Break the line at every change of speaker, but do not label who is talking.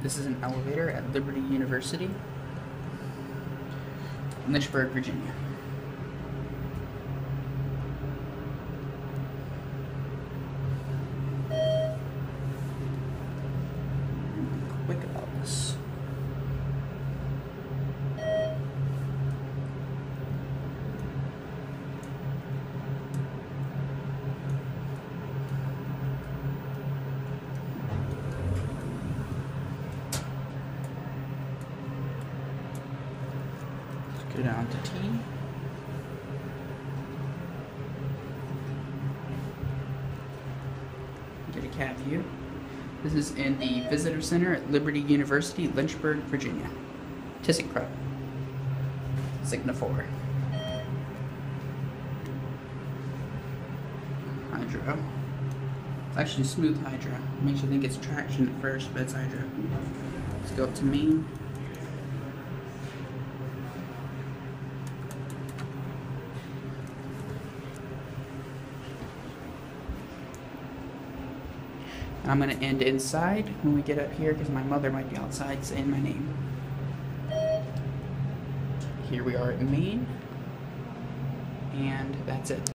This is an elevator at Liberty University, Lynchburg, Virginia. Quick about this. Go down to T. Get a cab view. This is in the Visitor Center at Liberty University, Lynchburg, Virginia. ThyssenKrupp. Signa 4. Hydro. It's actually smooth hydro. Makes you think it's traction at first, but it's hydro. Let's go up to main. I'm going to end inside when we get up here because my mother might be outside saying my name. Here we are at main, and that's it.